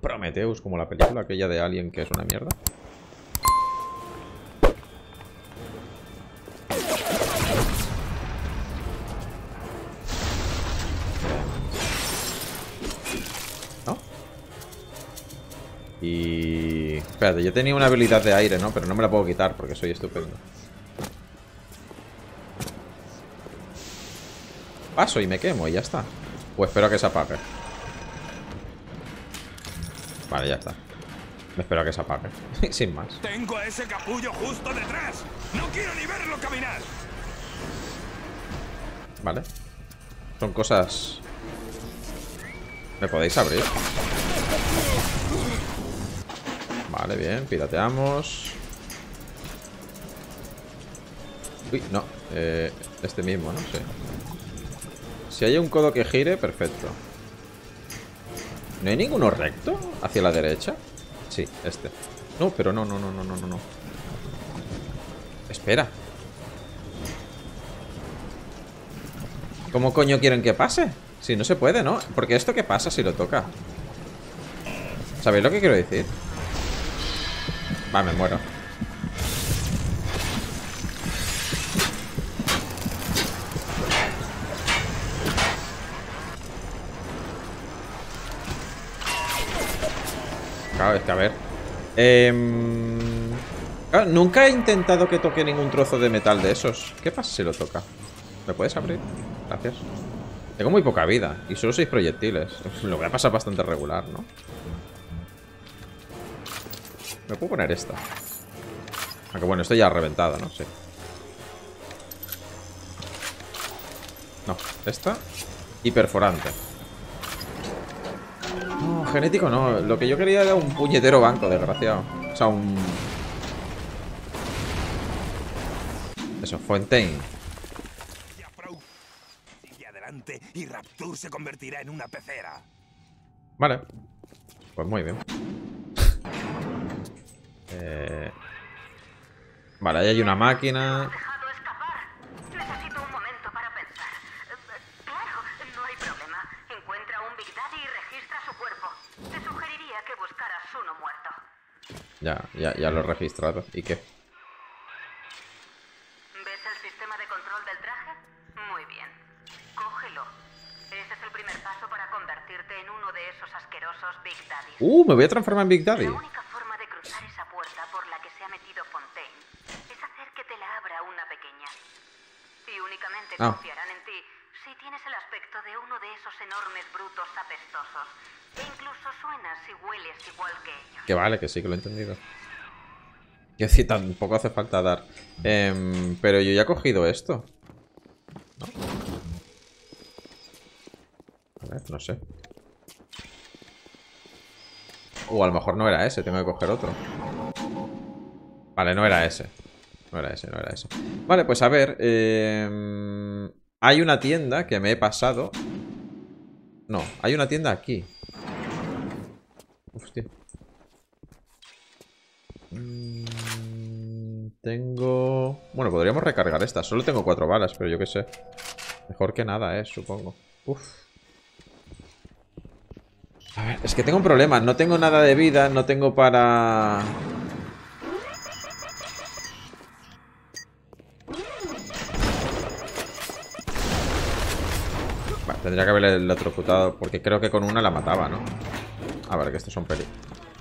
Prometheus, como la película aquella de Alien que es una mierda. ¿No? Y... espérate, yo tenía una habilidad de aire, ¿no? Pero no me la puedo quitar porque soy estupendo. Paso y me quemo y ya está. O espero a que se apague. Vale, ya está. Me espero a que se apague. Sin más. Tengo a ese capullo justo detrás. No quiero ni verlo caminar. Vale. Son cosas... ¿Me podéis abrir? Vale, bien. Pirateamos. Uy, no. Este mismo, ¿no? Sí. Si hay un codo que gire, perfecto. ¿No hay ninguno recto hacia la derecha? Sí, este. No, pero no. Espera. ¿Cómo coño quieren que pase? Si no se puede, ¿no? Porque esto, ¿qué pasa si lo toca? ¿Sabéis lo que quiero decir? Va, me muero. Claro, es que a ver. Claro, nunca he intentado que toque ningún trozo de metal de esos. ¿Qué pasa si lo toca? ¿Me puedes abrir? Gracias. Tengo muy poca vida y solo 6 proyectiles. Lo voy a pasar bastante regular, ¿no? Me puedo poner esta. Aunque bueno, esto ya ha reventado, ¿no? Sí. No, esta. Y perforante. No, genético no. Lo que yo quería era un puñetero banco, desgraciado. O sea, un... Eso, Fontaine. Sigue adelante y Rapture se convertirá en una pecera. Vale. Pues muy bien. Vale, ahí hay una máquina. Necesito un momento para pensar. Claro, no hay problema. Encuentra un Big Daddy y registra su cuerpo. Te sugeriría que buscaras uno muerto. Ya lo he registrado. ¿Y qué? ¿Ves el sistema de control del traje? Muy bien. Cógelo. Ese es el primer paso para convertirte en uno de esos asquerosos Big Daddies. Me voy a transformar en Big Daddy. La única forma de cruzar esa puerta por la que se ha metido Fontaine es hacer que te la abra una pequeña. Y únicamente confiarán en ti si tienes el aspecto de uno de esos enormes brutos apestosos. E incluso suenas y hueles igual que ellos. Que vale, que sí, que lo he entendido. Que sí, tampoco hace falta dar. Pero yo ya he cogido esto. ¿No? A ver, no sé. O a lo mejor no era ese, tengo que coger otro. Vale, no era ese. No era ese. Vale, pues a ver. Hay una tienda que me he pasado. No, hay una tienda aquí. Hostia. Tengo... Bueno, podríamos recargar esta. Solo tengo 4 balas, pero yo qué sé. Mejor que nada, supongo. Uf. A ver, es que tengo un problema. No tengo nada de vida. No tengo para... Vale, tendría que haberle electrocutado. Porque creo que con una la mataba, ¿no? A ver, que estos son peli.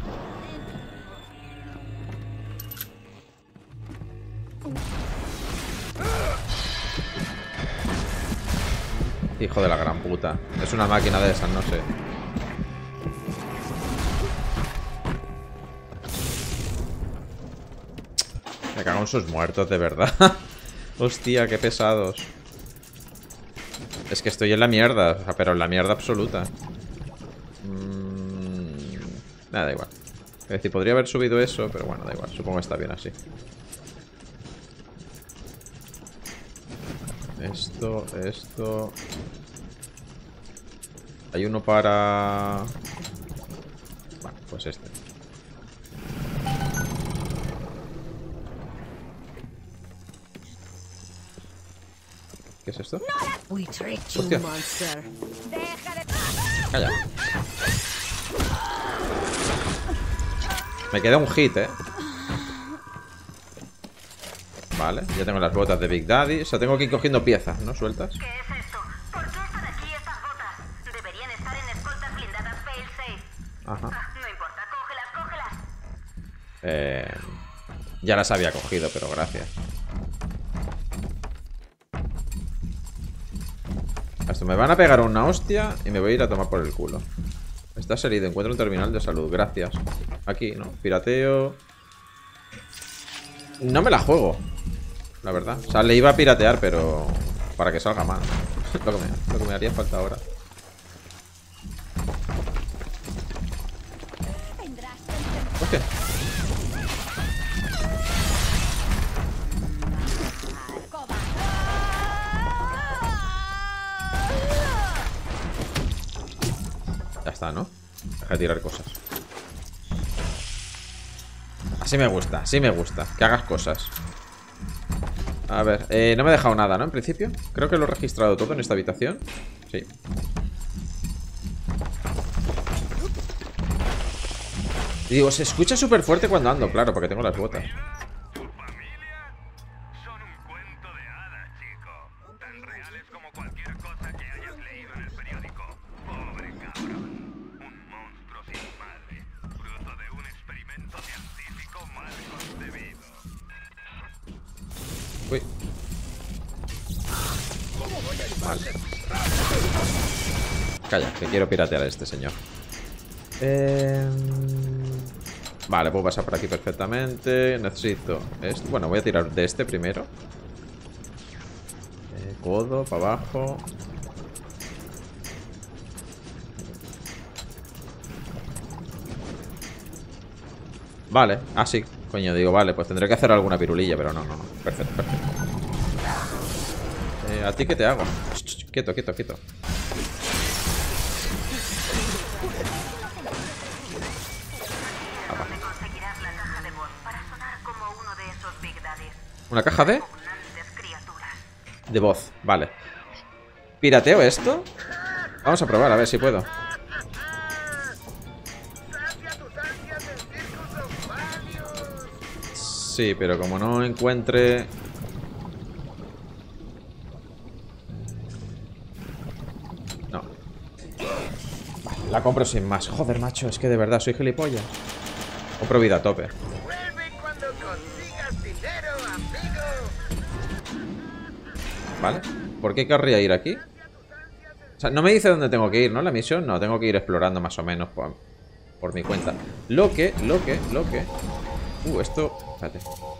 Hijo de la gran puta. Es una máquina de esas, no sé. Me cago en sus muertos, de verdad. Hostia, qué pesados. Es que estoy en la mierda, o sea, pero en la mierda absoluta. Nada, da igual. Es decir, podría haber subido eso, pero bueno, da igual. Supongo que está bien así. Esto... Hay uno para... Bueno, pues este. ¿Qué es esto? Hostia. Calla. Me queda un hit, Vale, ya tengo las botas de Big Daddy. O sea, tengo que ir cogiendo piezas, ¿no? Sueltas. ¿Qué es esto? ¿Por qué están aquí estas botas? Deberían estar en escoltas blindadas fail-safe. Ajá. No importa, cógelas. Ya las había cogido, pero gracias. Hasta me van a pegar una hostia y me voy a ir a tomar por el culo. Estás herido, encuentra un terminal de salud. Gracias. Aquí, ¿no? Pirateo. No me la juego, la verdad. O sea, le iba a piratear, pero para que salga mal. lo que me haría falta ahora. Hostia. Ya está, ¿no? Deja de tirar cosas. Así me gusta, que hagas cosas. A ver, no me he dejado nada, ¿no? En principio, creo que lo he registrado todo en esta habitación. Sí. Y digo, se escucha súper fuerte cuando ando, claro, porque tengo las botas. ¿Tu familia? Son un cuento de hadas, chico. Tan reales como cualquier cosa que hayas leído en el periódico. Pobre cabrón. Un monstruo sin madre. Fruto de un experimento científico mal concebido. Uy. Vale. Calla, que quiero piratear a este señor. Vale, puedo pasar por aquí perfectamente. Necesito esto. Bueno, voy a tirar de este primero. Codo, para abajo. Vale, sí. Coño, digo, vale, pues tendré que hacer alguna pirulilla, pero no. Perfecto. ¿A ti qué te hago? Quieto. Conseguirás la caja de voz para sonar como uno de esos Big Daddies. ¿Una caja de? Repugnantes criaturas. De voz, vale. ¿Pirateo esto? Vamos a probar, a ver si puedo. Sí, pero como no encuentre... No. Vale, la compro sin más. Joder, macho, es que de verdad soy gilipollas. Compro vida a tope. Vuelve cuando consigas dinero, amigo. Vale. ¿Por qué querría ir aquí? O sea, no me dice dónde tengo que ir, ¿no? La misión, no, tengo que ir explorando más o menos por mi cuenta. Lo que... esto... Espérate.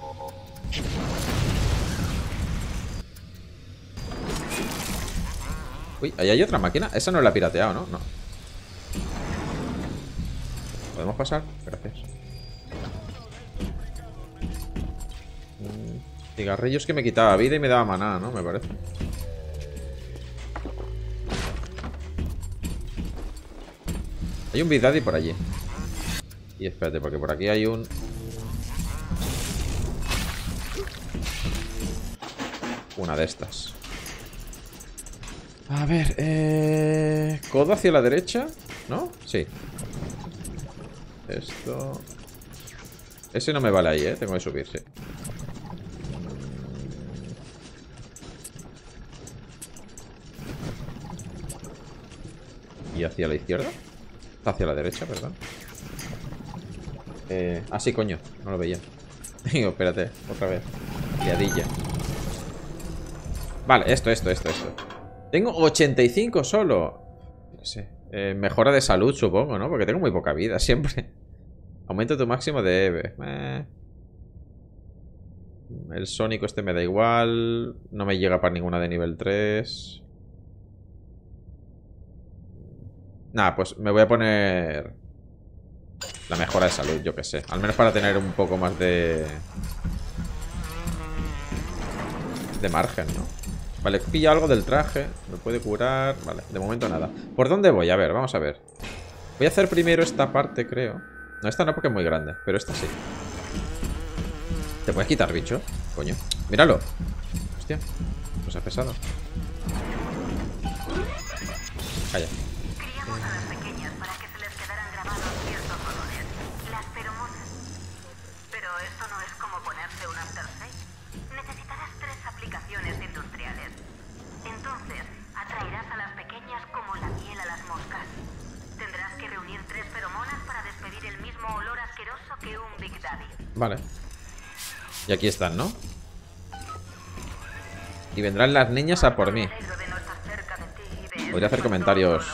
Uy, ahí hay otra máquina. Esa no la he pirateado, ¿no? No. ¿Podemos pasar? Gracias. Cigarrillos que me quitaba vida y me daba maná, ¿no? Me parece. Hay un Big Daddy por allí. Y espérate, porque por aquí hay un... Una de estas. A ver, codo hacia la derecha, ¿no? Sí. Esto... Ese no me vale ahí, tengo que subir, sí. ¿Y hacia la izquierda? Hacia la derecha, perdón. Sí, coño, no lo veía. Digo, espérate, otra vez. Liadilla. Vale, esto. Tengo 85 solo. No sé. Mejora de salud, supongo, ¿no? Porque tengo muy poca vida, siempre. Aumenta tu máximo de EVE. El sónico este me da igual. No me llega para ninguna de nivel 3. Nada, pues me voy a poner la mejora de salud, yo que sé. Al menos para tener un poco más de margen, ¿no? Vale, pilla algo del traje. Me puede curar. Vale, de momento nada. ¿Por dónde voy? A ver, vamos a ver. Voy a hacer primero esta parte, creo. No, esta no porque es muy grande, pero esta sí. ¿Te puedes quitar, bicho? Coño, míralo. Hostia, pues ha pesado. Calla. Criamos a las pequeñas para que se les quedaran grabados ciertos colores. Las feromonas. esto no es como ponerse un After Sex. Necesitarás 3 aplicaciones industriales. Entonces, atraerás a las pequeñas como la miel a las moscas. Tendrás que reunir 3 feromonas para despedir el mismo olor asqueroso que un Big Daddy. Vale. Y aquí están, ¿no? Y vendrán las niñas a por mí. Podría hacer comentarios.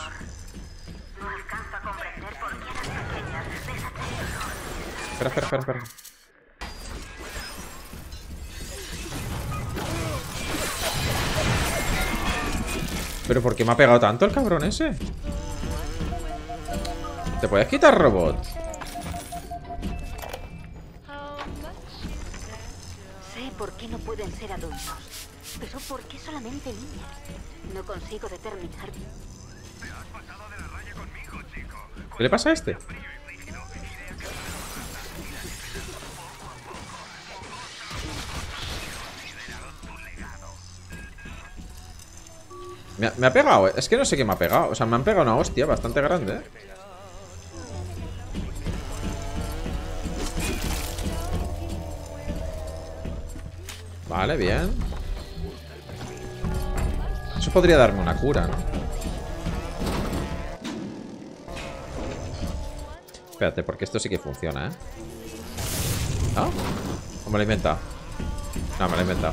Espera. ¿Pero por qué me ha pegado tanto el cabrón ese? ¿Te puedes quitar, robot? Sé por qué no pueden ser adultos, pero ¿por qué solamente niñas? No consigo determinar. ¿Qué le pasa a este? Me ha pegado, es que no sé qué me ha pegado. O sea, me han pegado una hostia bastante grande, ¿eh? Vale, bien. Eso podría darme una cura, ¿no? Espérate, porque esto sí que funciona, ¿eh? ¿No? ¿O me lo he inventado? No, me lo he inventado.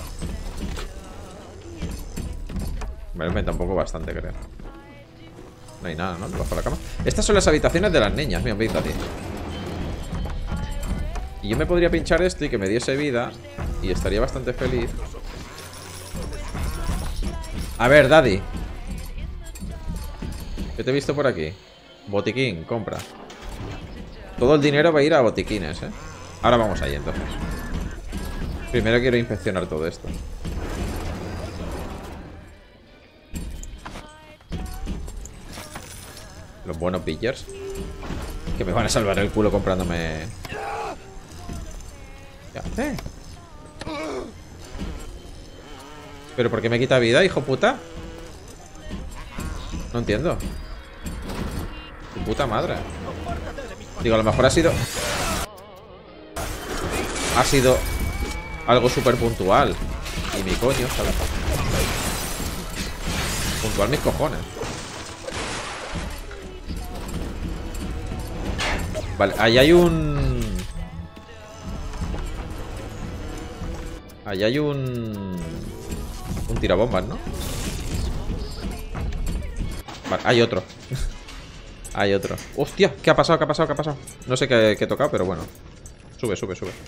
Me lo he inventado un poco bastante, creo. No hay nada, ¿no? Debajo de la cama. Estas son las habitaciones de las niñas. Mira, fíjate. Y yo me podría pinchar esto y que me diese vida. Y estaría bastante feliz. A ver, Daddy. ¿Qué te he visto por aquí? Botiquín, compra. Todo el dinero va a ir a botiquines, ¿eh? Ahora vamos ahí, entonces. Primero quiero inspeccionar todo esto. Los buenos pillers. Que me van a salvar el culo comprándome... ¿Qué hace? ¿Pero por qué me quita vida, hijo puta? No entiendo. Tu puta madre. Digo, a lo mejor ha sido... Ha sido algo súper puntual. Y mi coño, ¿sabes? Puntual mis cojones. Vale, ahí hay un... Ahí hay un tirabombas, ¿no? Vale, hay otro. Hay otro. ¡Hostia! ¿Qué ha pasado? ¿Qué ha pasado? ¿Qué ha pasado? No sé qué he tocado, pero bueno. Sube, sube, sube.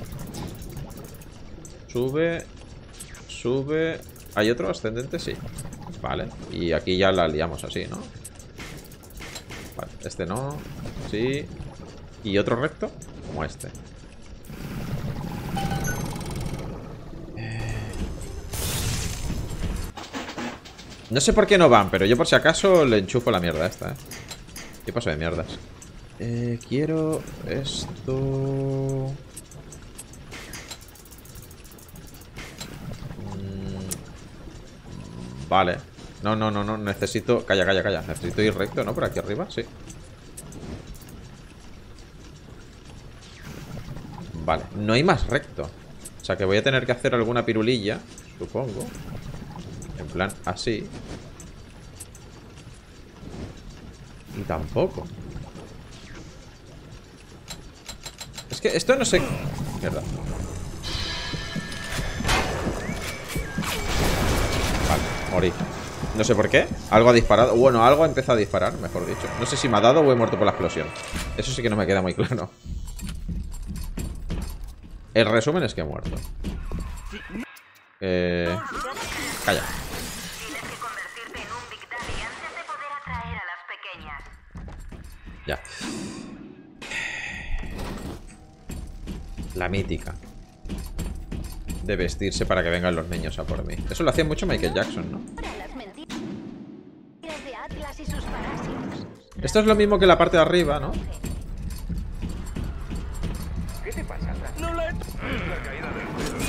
Sube. Sube. ¿Hay otro ascendente? Sí. Vale. Y aquí ya la liamos así, ¿no? Vale, este no. Sí. ¿Y otro recto? Como este. No sé por qué no van, pero yo por si acaso le enchufo la mierda esta, ¿eh? ¿Qué paso de mierdas? Quiero esto... Vale. No, no, no, no. Necesito... Calla, calla, calla. Necesito ir recto, ¿no? Por aquí arriba, sí. Vale. No hay más recto. O sea que voy a tener que hacer alguna pirulilla, supongo. En plan, así. Y tampoco. Es que esto no sé... Mierda. Vale, morí. No sé por qué. Algo ha disparado. Bueno, algo ha empezado a disparar, mejor dicho. No sé si me ha dado o he muerto por la explosión. Eso sí que no me queda muy claro. El resumen es que he muerto. Calla. Tienes que convertirte en un Big Daddy antes de poder atraer a las pequeñas. Ya. La mítica de vestirse para que vengan los niños a por mí. Eso lo hacía mucho Michael Jackson, ¿no? Las mentiras de Atlas y sus parásitos. Esto es lo mismo que la parte de arriba, ¿no? ¿Qué te pasa? No la he... La caída del cielo.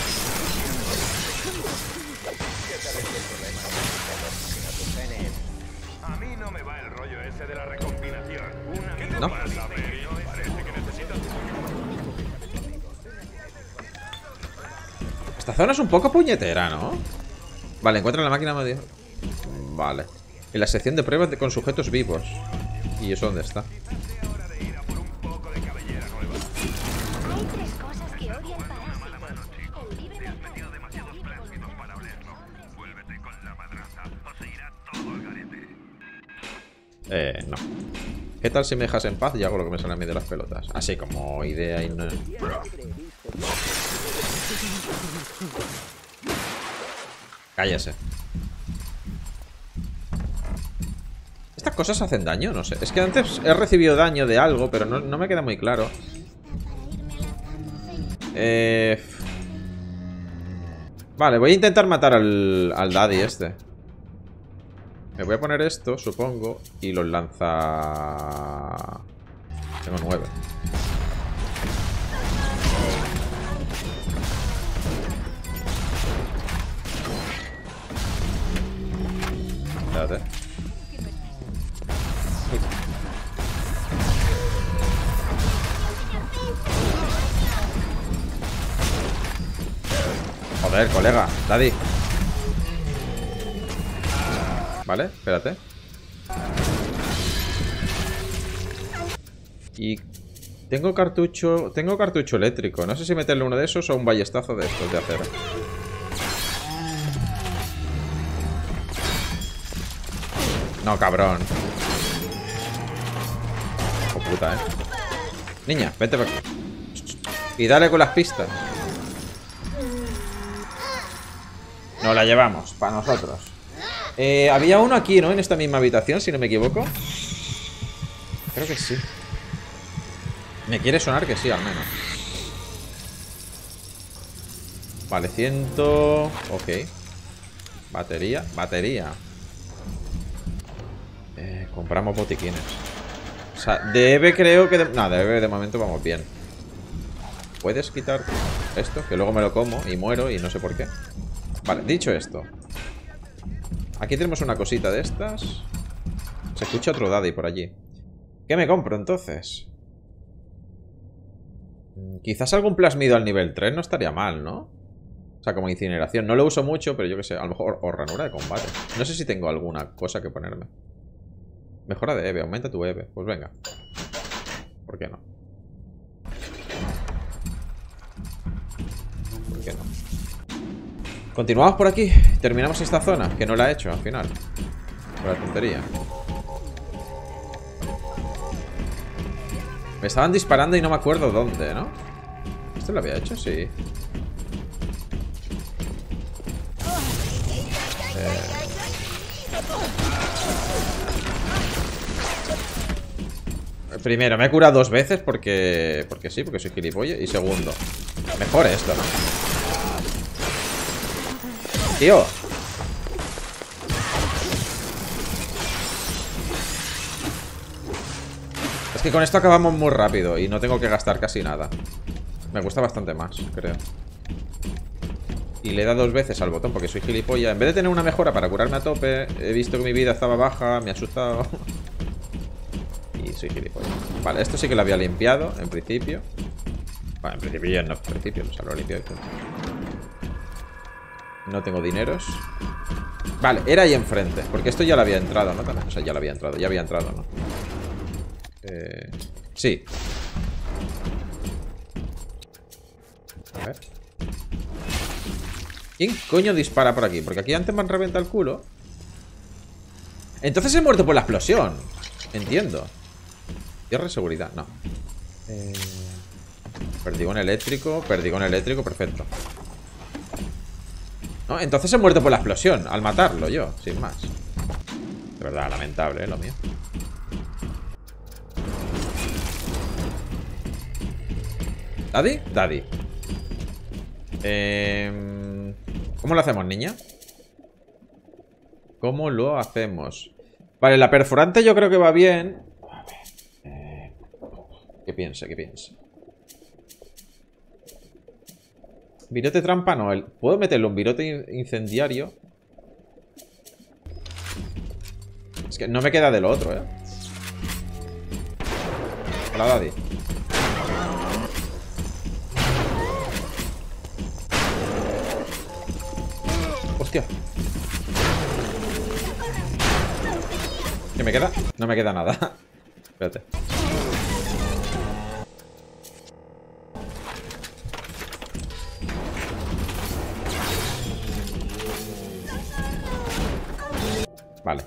A mí no me va el rollo ese de la recombinación. Una... ¿Qué te ¿No? pasa, Mary? Parece que necesitas... Esta zona es un poco puñetera, ¿no? Vale, encuentra la máquina... Vale. En la sección de pruebas con sujetos vivos. ¿Y eso dónde está? Hay tres cosas que odian Parásitos. El libre mercado. No. ¿Qué tal si me dejas en paz y hago lo que me sale a mí de las pelotas? Así como idea y no... Cállese. ¿Estas cosas hacen daño? No sé. Es que antes he recibido daño de algo, pero no me queda muy claro. Vale, voy a intentar matar al daddy este. Me voy a poner esto, supongo, y los lanza... Tengo 9. Espérate. Joder, colega, daddy. Vale, espérate. Y tengo cartucho eléctrico. No sé si meterle uno de esos o un ballestazo de estos de acero. No, cabrón. Oh, puta, Niña, vete por aquí. Y dale con las pistas. Nos la llevamos, para nosotros. Había uno aquí, ¿no? En esta misma habitación, si no me equivoco. Creo que sí. Me quiere sonar que sí, al menos. Vale, 100... Ok. Batería. Compramos botiquines. O sea, debe creo que... No, debe de momento vamos bien. ¿Puedes quitar esto? Que luego me lo como y muero y no sé por qué. Vale, dicho esto. Aquí tenemos una cosita de estas. Se escucha otro daddy por allí. ¿Qué me compro entonces? Quizás algún plasmido al nivel 3 no estaría mal, ¿no? O sea, como incineración. No lo uso mucho, pero yo qué sé. A lo mejor... O ranura de combate. No sé si tengo alguna cosa que ponerme. Mejora de EVE. Aumenta tu EVE. Pues venga. ¿Por qué no? ¿Por qué no? Continuamos por aquí. Terminamos esta zona, que no la he hecho al final. Por la tontería. Me estaban disparando y no me acuerdo dónde, ¿no? ¿Esto lo había hecho? Sí. Primero, me he curado 2 veces porque sí, porque soy gilipollas. Y segundo, mejor esto, ¿no? Tío. Es que con esto acabamos muy rápido y no tengo que gastar casi nada. Me gusta bastante más, creo. Y le he dado 2 veces al botón porque soy gilipollas. En vez de tener una mejora para curarme a tope, he visto que mi vida estaba baja, me ha asustado. Y soy gilipollas. Vale, esto sí que lo había limpiado, en principio. Bueno, en principio no, en principio, o sea, lo he limpiado y todo. No tengo dineros. Vale, era ahí enfrente. Porque esto ya lo había entrado, ¿no? O sea, ya lo había entrado. Ya había entrado, ¿no? Sí. A ver. ¿Quién coño dispara por aquí? Porque aquí antes me han reventado el culo. Entonces he muerto por la explosión. Entiendo. Tierra de seguridad, no. Perdigón eléctrico, perfecto. No, entonces he muerto por la explosión, al matarlo yo, sin más. De verdad, lamentable, lo mío. ¿Daddy? Daddy. ¿Cómo lo hacemos, niña? ¿Cómo lo hacemos? Vale, la perforante yo creo que va bien. A ver. ¿Qué piensa? Virote trampa no. ¿Puedo meterle un virote incendiario? Es que no me queda de lo otro, ¿eh? Hola, daddy. ¡Hostia! ¿Qué me queda? No me queda nada. Espérate. Vale.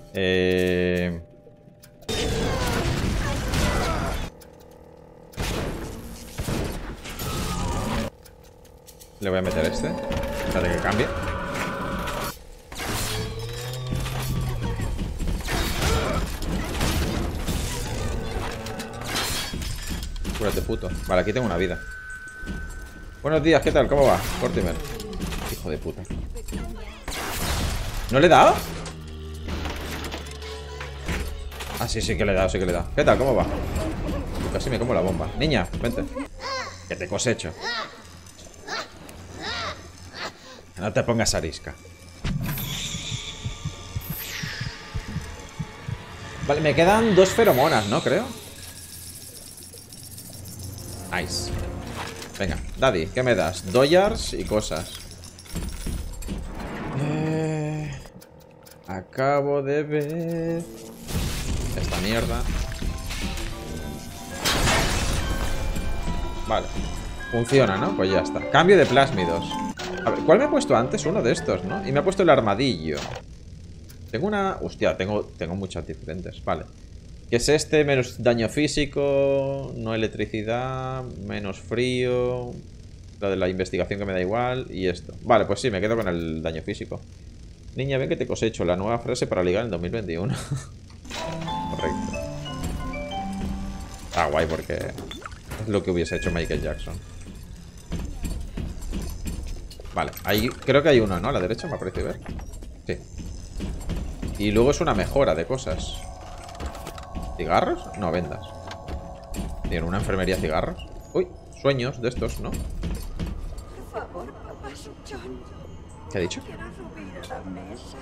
Le voy a meter este. Espérate que cambie. Cúrate, puto. Vale, aquí tengo una vida. Buenos días, ¿qué tal? ¿Cómo va? Mortimer. Hijo de puta. ¿No le he dado? Ah, sí, sí que le he dado, sí que le he dado. ¿Qué tal? ¿Cómo va? Casi me como la bomba. Niña, vente. Que te cosecho. No te pongas arisca. Vale, me quedan 2 feromonas, ¿no? Creo. Nice. Venga, Daddy, ¿qué me das? Dollars y cosas. Acabo de ver esta mierda. Vale. Funciona, ¿no? Pues ya está. Cambio de plásmidos. A ver, ¿cuál me he puesto antes? Uno de estos, ¿no? Y me ha puesto el armadillo. Tengo una... Hostia, tengo muchas diferentes. Vale. ¿Qué es este? Menos daño físico, no electricidad, menos frío. Lo de la investigación que me da igual. Y esto. Vale, pues sí, me quedo con el daño físico. Niña, ven que te cosecho. La nueva frase para ligar en 2021. Correcto. Ah, guay, porque es lo que hubiese hecho Michael Jackson. Vale, ahí creo que hay uno, ¿no? A la derecha me parece ver. Sí. Y luego es una mejora de cosas. ¿Cigarros? No, vendas. Tiene una enfermería cigarros. Uy, sueños de estos, ¿no? Por favor, papá Suchón. ¿Qué ha dicho? Quiero subir a la mesa.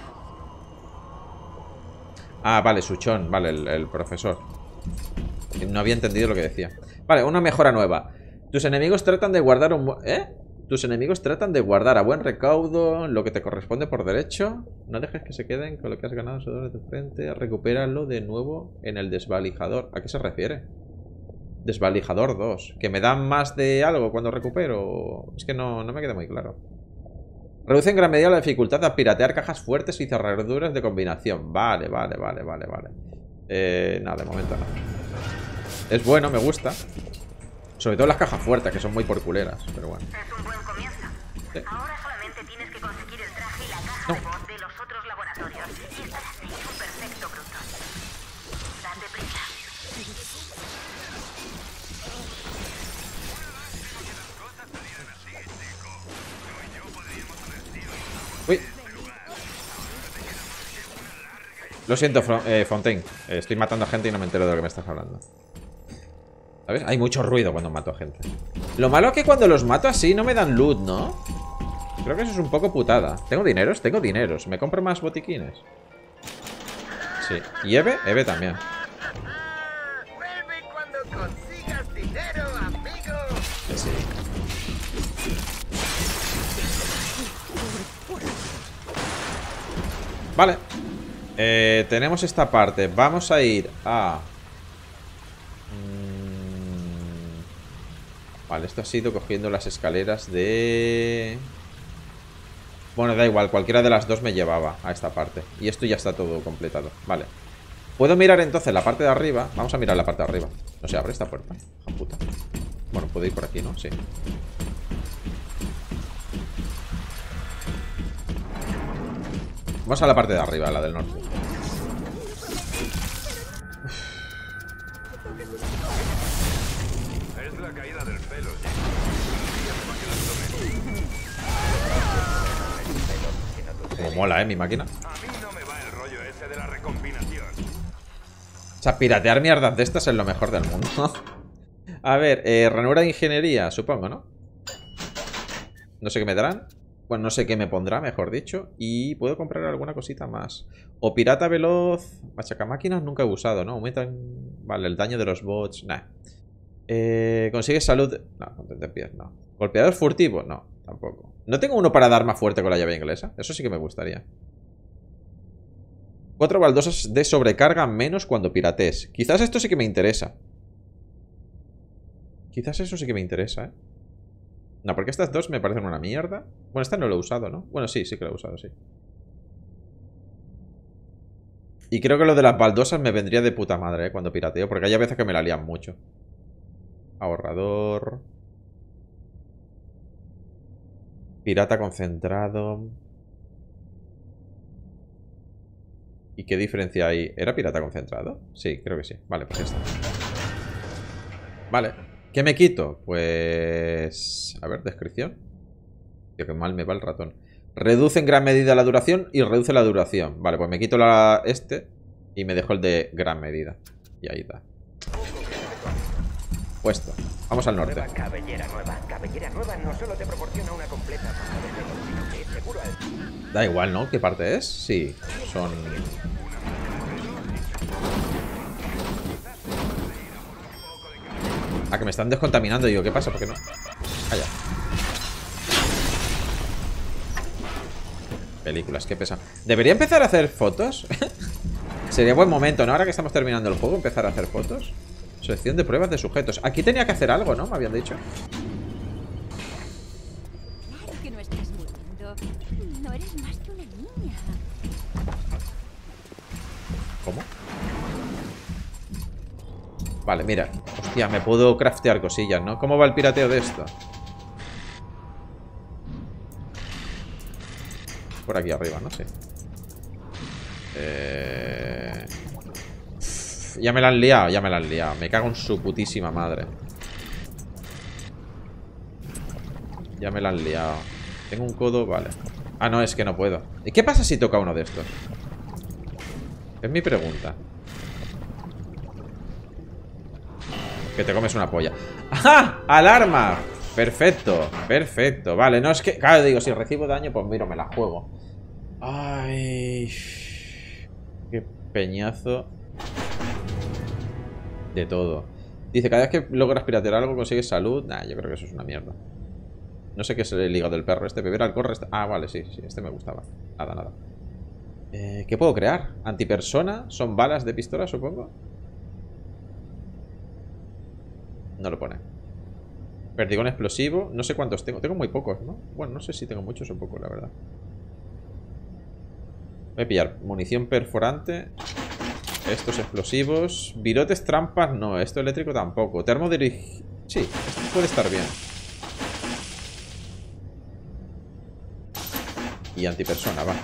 Ah, vale, Suchón. Vale, el profesor. No había entendido lo que decía. Vale, una mejora nueva. Tus enemigos tratan de guardar un... Tus enemigos tratan de guardar a buen recaudo lo que te corresponde por derecho. No dejes que se queden con lo que has ganado en sudor de tu frente. Recupéralo de nuevo en el desvalijador. ¿A qué se refiere? Desvalijador 2. ¿Que me dan más de algo cuando recupero? Es que no me queda muy claro. Reduce en gran medida la dificultad a piratear cajas fuertes y cerraduras de combinación. Vale. Nada, de momento no. Es bueno, me gusta. Sobre todo las cajas fuertes, que son muy porculeras. Pero bueno. Es un buen comienzo. Sí. Ahora solamente tienes que conseguir el traje y la caja de voz de los otros laboratorios. Y estarás hecho un perfecto bruto. Date prisa. Uy. Lo siento, Fontaine. Estoy matando a gente y no me entero de lo que me estás hablando. ¿Sabes? Hay mucho ruido cuando mato a gente. Lo malo es que cuando los mato así no me dan loot, ¿no? Creo que eso es un poco putada. ¿Tengo dineros? Tengo dineros. ¿Me compro más botiquines? Sí. ¿Y Eve? Eve también. Vuelve cuando consigas dinero, amigo. Sí. Vale. Tenemos esta parte. Vamos a ir a... Vale, esto ha sido cogiendo las escaleras de... Bueno, da igual, cualquiera de las dos me llevaba a esta parte. Y esto ya está todo completado. Vale. Puedo mirar entonces la parte de arriba. Vamos a mirar la parte de arriba. No se abre esta puerta. ¡Hija puta! Bueno, puedo ir por aquí, ¿no? Sí. Vamos a la parte de arriba, la del norte. Es la caída del pelo. Como mola, mi máquina. A mí no me va el rollo ese de la recombinación. O sea, piratear mierdas de estas es lo mejor del mundo. A ver, ranura de ingeniería, supongo, ¿no? No sé qué me darán. Bueno, no sé qué me pondrá, mejor dicho. Y puedo comprar alguna cosita más. O pirata veloz. Machacamáquinas nunca he usado, ¿no? Aumentan... Vale, el daño de los bots. Nah. Consigue salud... No, contente pies, no. Golpeador furtivo, no. Tampoco. ¿No tengo uno para dar más fuerte con la llave inglesa? Eso sí que me gustaría. 4 baldosas de sobrecarga menos cuando piratees. Quizás esto sí que me interesa. Quizás eso sí que me interesa, ¿eh? No, porque estas dos me parecen una mierda. Bueno, esta no lo he usado, ¿no? Bueno, sí, sí que lo he usado, sí. Y creo que lo de las baldosas me vendría de puta madre, ¿eh? Cuando pirateo, porque hay veces que me la lían mucho. Ahorrador. Pirata concentrado. ¿Y qué diferencia hay? ¿Era pirata concentrado? Sí, creo que sí. Vale, pues ya está. Vale. ¿Qué me quito? Pues... A ver, descripción. Tío, que mal me va el ratón. Reduce en gran medida la duración y reduce la duración. Vale, pues me quito y me dejo el de gran medida. Y ahí está. Puesto. Vamos al norte. Cabellera nueva no solo te proporciona una completa pasta de pelo, sino que es seguro al... Da igual, ¿no? ¿Qué parte es? Sí, son... Ah, que me están descontaminando. Digo, ¿qué pasa? ¿Por qué no? Allá. Películas, qué pesa. ¿Debería empezar a hacer fotos? Sería buen momento, ¿no? Ahora que estamos terminando el juego, empezar a hacer fotos. Selección de pruebas de sujetos. Aquí tenía que hacer algo, ¿no? Me habían dicho. Claro que no estás muriendo. No eres más que una niña. ¿Cómo? Vale, mira. Hostia, me puedo craftear cosillas, ¿no? ¿Cómo va el pirateo de esto? Por aquí arriba, ¿no? Sí. Ya me la han liado, ya me la han liado. Me cago en su putísima madre. Ya me la han liado. Tengo un codo, vale. Ah, no, es que no puedo. ¿Y qué pasa si toca uno de estos? Es mi pregunta. Que te comes una polla. ¡Ajá! ¡Alarma! Perfecto, perfecto. Vale, no es que... Claro, digo, si recibo daño, pues mira, me la juego. Ay... Qué peñazo de todo. Dice, cada vez que logras piratear algo consigues salud. Nah, yo creo que eso es una mierda. No sé qué es el hígado del perro este. Beber alcohol... Ah, vale, sí, sí, este me gustaba. Nada, nada. ¿Qué puedo crear? Antipersona. Son balas de pistola, supongo. No lo pone. Perdigón explosivo. No sé cuántos tengo. Tengo muy pocos, ¿no? Bueno, no sé si tengo muchos o pocos, la verdad. Voy a pillar munición perforante. Estos explosivos. Virotes, trampas, no. Esto eléctrico tampoco. Termodirige... Sí, esto puede estar bien. Y antipersona, va.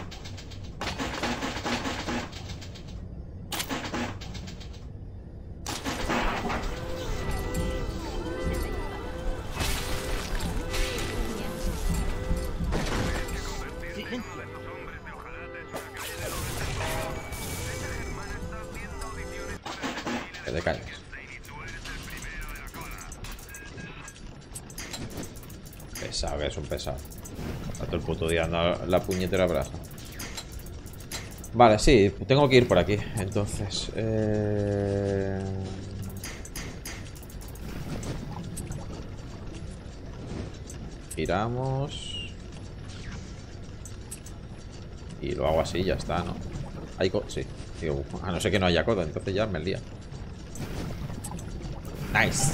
Que te calles. Pesado, que es un pesado. Está todo el puto día dando la puñetera brasa. Vale, sí, tengo que ir por aquí. Entonces, giramos. Y lo hago así, ya está, ¿no? Hay sí. Digo, a no ser que no haya codo, entonces ya me lía. Nice.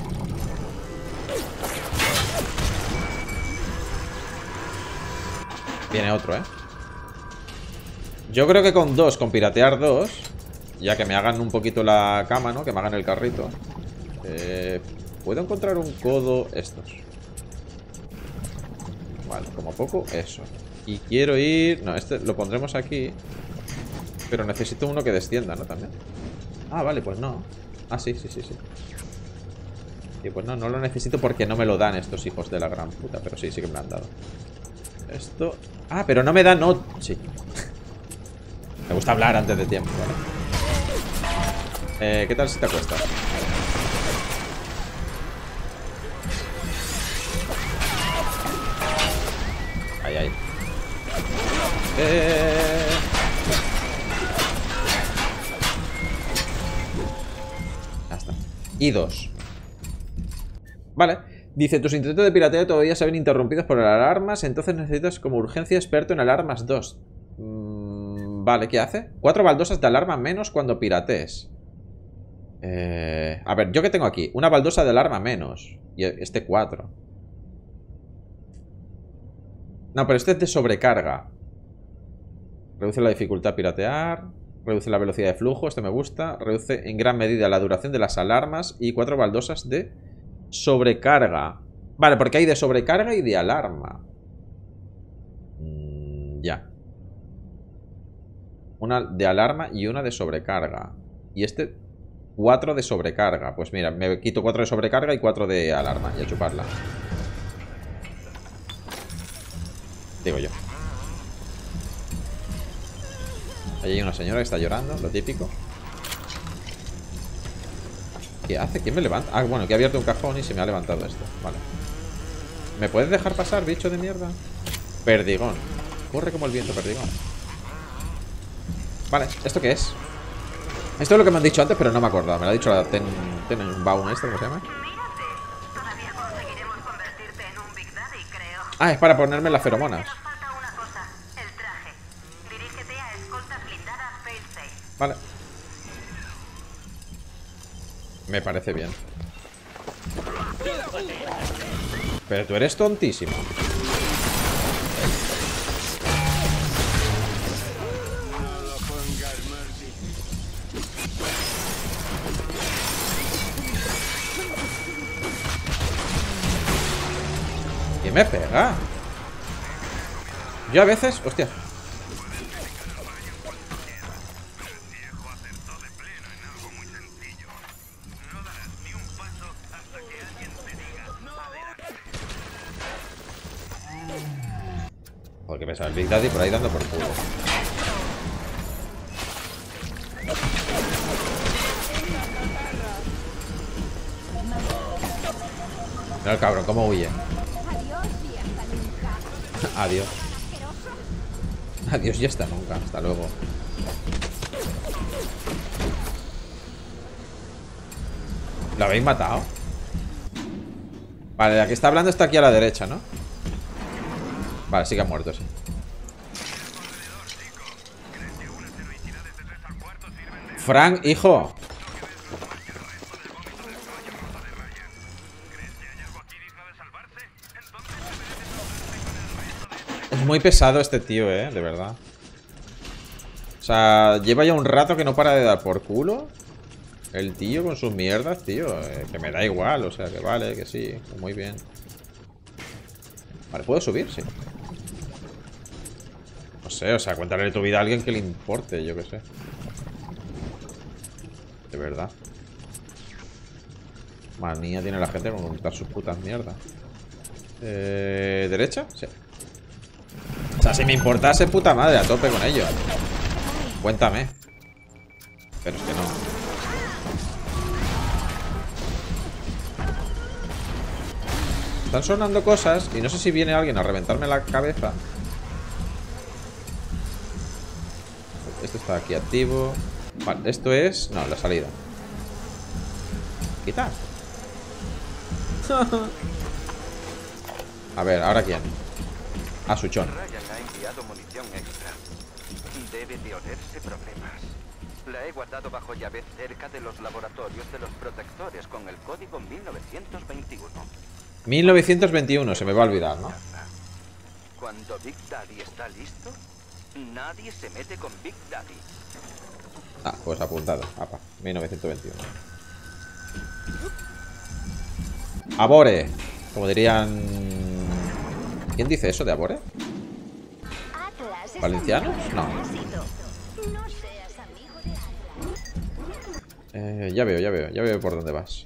Viene otro, ¿eh? Yo creo que con dos, con piratear dos, ya que me hagan un poquito la cama, ¿no? Que me hagan el carrito. Puedo encontrar un codo estos. Vale, como poco, eso. Y quiero ir... No, este lo pondremos aquí. Pero necesito uno que descienda, ¿no? También. Ah, vale, pues no. Ah, sí, sí, sí, sí. Y pues no, no lo necesito porque no me lo dan estos hijos de la gran puta. Pero sí, sí que me lo han dado. Esto... Ah, pero no me dan... No... Sí. Me gusta hablar antes de tiempo, ¿vale? ¿Qué tal si te acuestas? Ahí, ahí. Ya está. Y dos. Vale. Dice, tus intentos de pirateo todavía se ven interrumpidos por alarmas, entonces necesitas como urgencia experto en alarmas 2. Vale, ¿qué hace? 4 baldosas de alarma menos cuando piratees. A ver, ¿yo qué tengo aquí? Una baldosa de alarma menos. Y este 4. No, pero este es de sobrecarga. Reduce la dificultad piratear. Reduce la velocidad de flujo, este me gusta. Reduce en gran medida la duración de las alarmas. Y 4 baldosas de sobrecarga. Vale, porque hay de sobrecarga y de alarma. Ya. Una de alarma y una de sobrecarga. Y este 4 de sobrecarga. Pues mira, me quito 4 de sobrecarga y 4 de alarma. Y a chuparla. Digo yo. Ahí hay una señora que está llorando, lo típico. ¿Qué hace? ¿Quién me levanta? Ah, bueno, que ha abierto un cajón y se me ha levantado esto. Vale. ¿Me puedes dejar pasar, bicho de mierda? Perdigón. Corre como el viento, perdigón. Vale, ¿esto qué es? Esto es lo que me han dicho antes, pero no me acuerdo. Me lo ha dicho la Tenenbaum esta, ¿cómo se llama? Mírate. Todavía conseguiremos convertirte en un Big Daddy, creo. Ah, es para ponerme las feromonas. Nos falta una cosa, el traje. Dirígete a escoltas blindadas Failsafe. Vale. Me parece bien. Pero tú eres tontísimo. ¿Quién me pega? Yo a veces... Hostia. Porque pensaba el Big Daddy por ahí dando por culo. Mira el cabrón, cómo huye. Adiós. Adiós y hasta nunca. Hasta luego. ¿Lo habéis matado? Vale, la que está hablando está aquí a la derecha, ¿no? Vale, sí que ha muerto, sí. Frank, hijo. Es muy pesado este tío, de verdad. O sea, lleva ya un rato que no para de dar por culo. El tío con sus mierdas, tío. Que me da igual, o sea, que vale, que sí. Muy bien. Vale, ¿puedo subir? Sí. No sé, o sea, cuéntale tu vida a alguien que le importe, yo qué sé. De verdad. Manía tiene la gente con contar sus putas mierdas. ¿Derecha? Sí. O sea, si me importase, puta madre, a tope con ello. Cuéntame. Pero es que no. Están sonando cosas y no sé si viene alguien a reventarme la cabeza. Esto está aquí activo. Vale, esto es... No, la salida. Quitar. A ver, ¿ahora quién? A Suchón. Ryan ha enviado munición extra. Debe de olerse problemas. La he guardado bajo llave cerca de los laboratorios de los protectores con el código 1921. 1921, se me va a olvidar, ¿no? Cuando Big Daddy está listo, nadie se mete con Big Daddy. Ah, pues apuntado. Apa, 1921. Abore. Como dirían... ¿Quién dice eso de Abore? ¿Valencianos? No. Ya veo por dónde vas.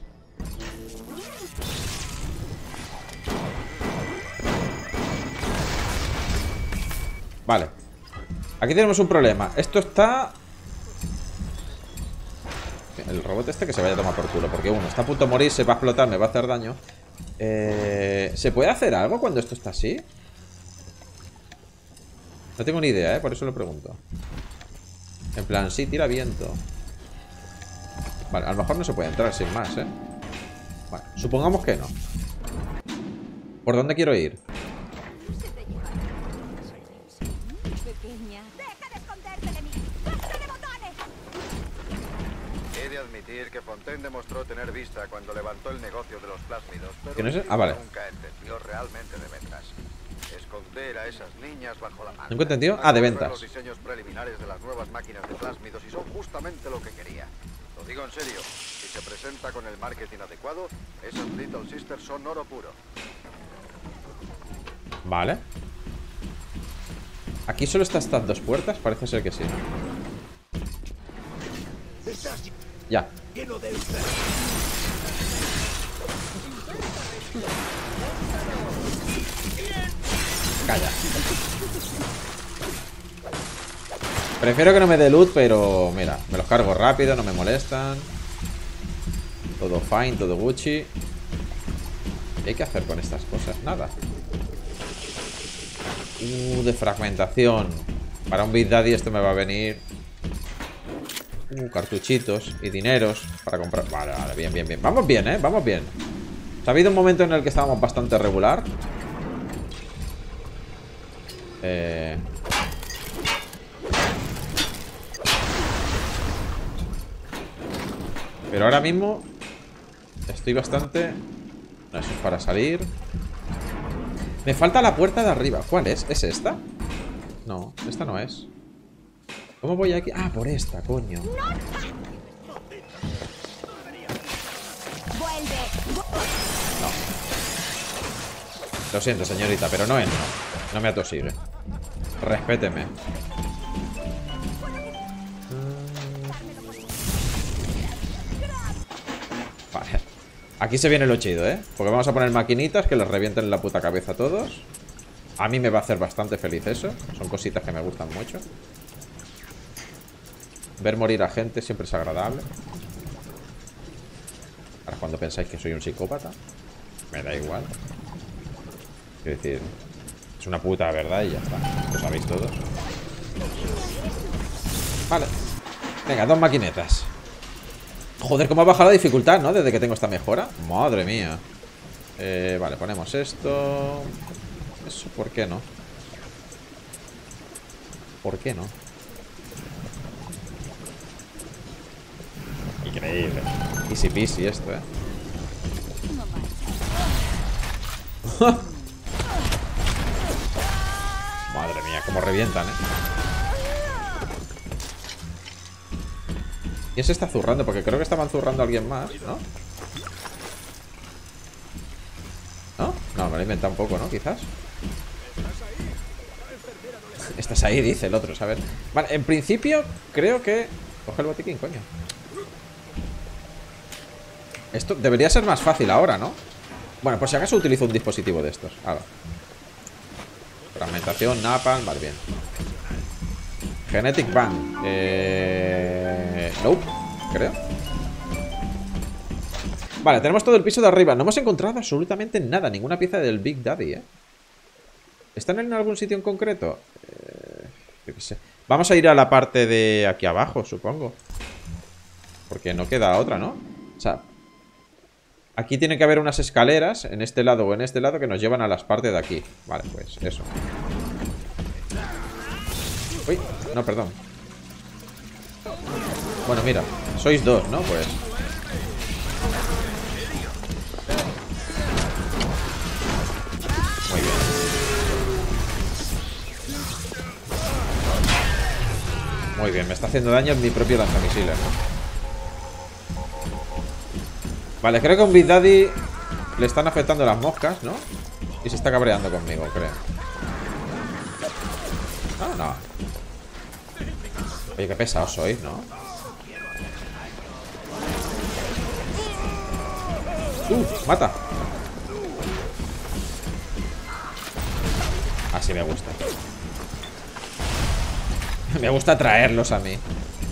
Vale. Aquí tenemos un problema. Esto está... El robot este que se vaya a tomar por culo. Porque uno está a punto de morir, se va a explotar, me va a hacer daño. ¿Se puede hacer algo cuando esto está así? No tengo ni idea, por eso lo pregunto. En plan, sí, tira viento. Vale, a lo mejor no se puede entrar sin más, Vale, supongamos que no. ¿Por dónde quiero ir? Pequeña. ¡Deja de esconderte de mí! ¡Basta de botones! He de admitir que Fontaine demostró tener vista cuando levantó el negocio de los plásmidos, pero ¿Que no sé? Ah, vale. nunca entendió realmente de ventas. Esconder a esas niñas bajo la manga. ¿Nunca entendió? Ah, de Acabo ver ventas. los diseños preliminares de las nuevas máquinas de plásmidos y son justamente lo que quería. Lo digo en serio. Si se presenta con el marketing adecuado, esas Little Sisters son oro puro. Vale. ¿Aquí solo están estas dos puertas? Parece ser que sí. Ya. Calla. Prefiero que no me dé loot, pero mira, me los cargo rápido, no me molestan. Todo fine, todo Gucci. ¿Qué hay que hacer con estas cosas? Nada. De fragmentación. Para un Big Daddy esto me va a venir. Cartuchitos y dineros para comprar. Vale, vale, bien, bien, bien. Vamos bien, vamos bien. Ha habido un momento en el que estábamos bastante regular. Pero ahora mismo estoy bastante... No, eso es para salir. Me falta la puerta de arriba. ¿Cuál es? ¿Es esta? No, esta no es. ¿Cómo voy aquí? Ah, por esta, coño. No. Lo siento, señorita, pero no es no. No me atosigue. Respéteme. Vale. Aquí se viene lo chido, ¿eh? Porque vamos a poner maquinitas que les revienten la puta cabeza a todos. A mí me va a hacer bastante feliz eso. Son cositas que me gustan mucho. Ver morir a gente siempre es agradable. Ahora cuando pensáis que soy un psicópata, me da igual. Quiero decir, es una puta verdad y ya está. Lo sabéis todos. Vale. Venga, dos maquinetas. Joder, cómo ha bajado la dificultad, ¿no? Desde que tengo esta mejora. Madre mía. Vale, ponemos esto. Eso, ¿por qué no? ¿Por qué no? Increíble. Easy peasy esto, Madre mía, cómo revientan, ¿Quién se está zurrando? Porque creo que estaban zurrando a alguien más, ¿no? ¿No? No, me lo he inventado un poco, ¿no? Quizás. Estás ahí, dice el otro, ¿sabes? Vale, en principio creo que... Coge el botiquín, coño. Esto debería ser más fácil ahora, ¿no? Bueno, por si acaso utilizo un dispositivo de estos. Ahora. Fragmentación, napalm, vale, bien. Genetic Bang. Nope, creo. Vale, tenemos todo el piso de arriba. No hemos encontrado absolutamente nada. Ninguna pieza del Big Daddy, ¿Están en algún sitio en concreto? Yo qué sé. Vamos a ir a la parte de aquí abajo, supongo. Porque no queda otra, ¿no? O sea, aquí tiene que haber unas escaleras en este lado o en este lado que nos llevan a las partes de aquí. Vale, pues eso. Uy, no, perdón. Bueno, mira, sois dos, ¿no? Pues... Muy bien. Muy bien, me está haciendo daño en mi propio lanzamisiles, ¿no? Vale, creo que a un Big Daddy le están afectando las moscas, ¿no? Y se está cabreando conmigo, creo. No, no. Oye, qué pesados sois, ¿no? Mata. Así me gusta. Me gusta traerlos a mí.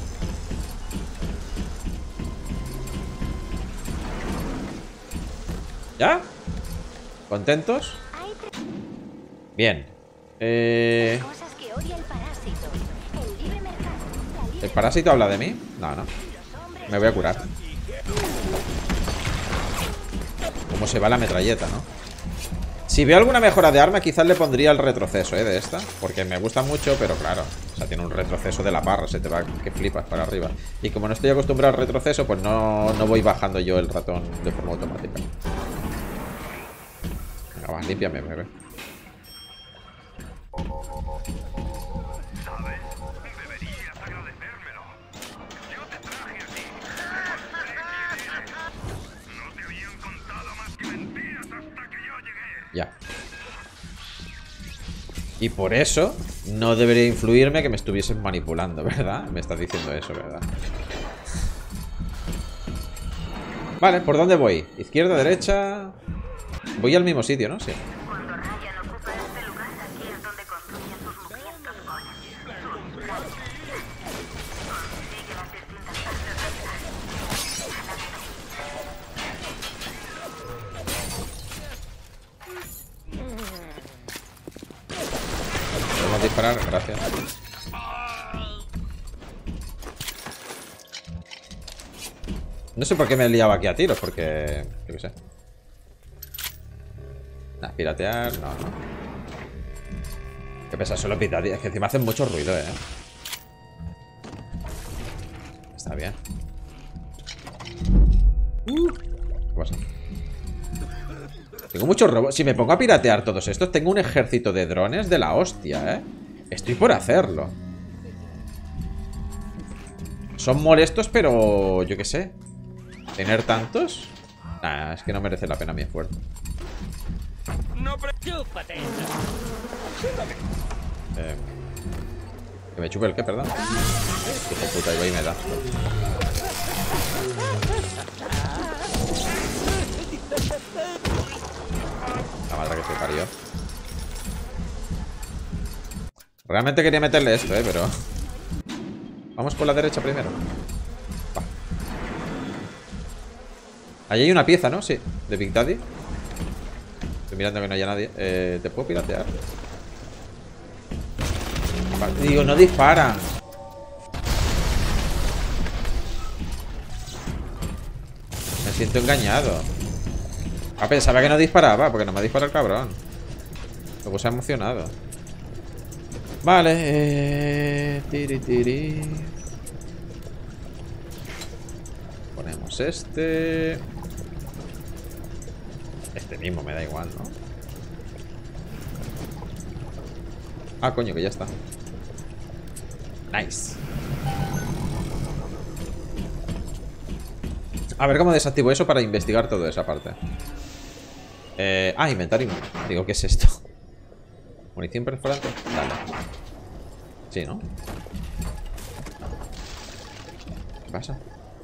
¿Ya? ¿Contentos? Bien. Cosas que odia el parásito. El libre mercado. La libre... ¿El parásito habla de mí? No, no. Me voy a curar. Cómo se va la metralleta, ¿no? Si veo alguna mejora de arma, quizás le pondría el retroceso, de esta. Porque me gusta mucho, pero claro. O sea, tiene un retroceso de la parra. Se te va que flipas para arriba. Y como no estoy acostumbrado al retroceso, pues no voy bajando yo el ratón de forma automática. Venga, va, límpiame, bebé. ¿Sabes? Deberías agradecérmelo. Yo te traje aquí. No te habían contado más que mentiras hasta que yo llegué. Ya. Y por eso no debería influirme que me estuviesen manipulando, ¿verdad? Me estás diciendo eso, ¿verdad? Vale, ¿por dónde voy? ¿Izquierda, derecha? Voy al mismo sitio, ¿no? Sí. Cuando Ryan ocupa este lugar, aquí es donde construye sus mugrientos golems. Sus grandes. Consigue las distintas partes del Podemos disparar, gracias. No sé por qué me he liado aquí a tiros, porque... yo qué sé. Nah, piratear, no. ¿Qué pasa? Solo piratear. Es que encima hacen mucho ruido, Está bien. ¿Qué pasa? Tengo muchos robots. Si me pongo a piratear todos estos, tengo un ejército de drones de la hostia, Estoy por hacerlo. Son molestos, pero... yo qué sé. ¿Tener tantos? Nah, es que no merece la pena mi esfuerzo. No preocúpate. Que me chupe el qué, perdón. Hijo de puta, iba y me da. La madre que se parió. Realmente quería meterle esto, pero... vamos por la derecha primero. Va. Allí hay una pieza, ¿no? Sí, de Big Daddy. Estoy mirando que no haya nadie. ¿Te puedo piratear? Digo, no disparan. Me siento engañado. Pensaba que no disparaba, porque no me ha disparado el cabrón. Luego se ha emocionado. Vale, tiri. Ponemos este. Este mismo me da igual, ¿no? Ah, coño, que ya está. Nice. A ver cómo desactivo eso para investigar toda esa parte. Inventario. Digo, ¿qué es esto? Munición perforante. Dale. Sí, ¿no? ¿Qué pasa?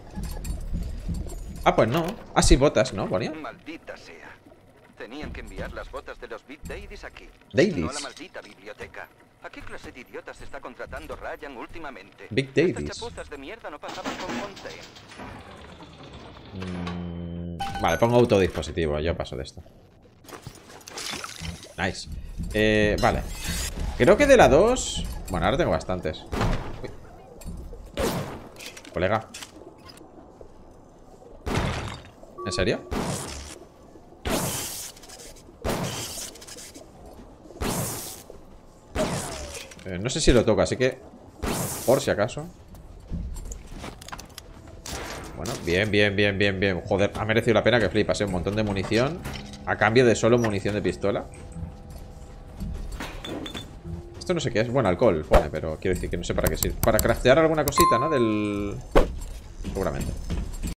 Ah, pues no. Ah, sí, botas, ¿no? ¿Ponía? Maldita sea. Tenían que enviar las botas de los Big Daddies aquí. Daddies. No a la maldita biblioteca. ¿A qué clase de idiotas está contratando Ryan últimamente? Big Daddies. Estas chapuzas de mierda no pasaban con Fontaine. Vale, pongo autodispositivo. Yo paso de esto. Nice. Vale. Creo que de la 2... bueno, ahora tengo bastantes. Uy. Colega. ¿En serio? No sé si lo toca, así que... por si acaso. Bueno, bien. Joder, ha merecido la pena que flipas, un montón de munición a cambio de solo munición de pistola. Esto no sé qué es. Bueno, alcohol pone, pero quiero decir que no sé para qué sirve. Para craftear alguna cosita, ¿no? Seguramente.